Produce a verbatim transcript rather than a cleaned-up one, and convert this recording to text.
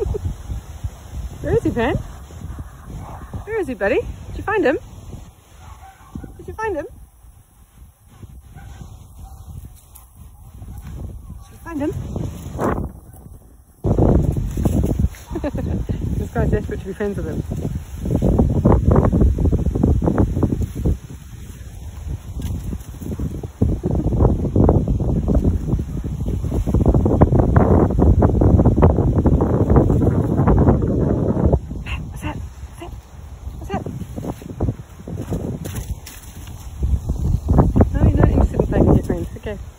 Where is he, Pan? Where is he, buddy? Did you find him? Did you find him? Did you find him? He's quite desperate to be friends with him. Okay.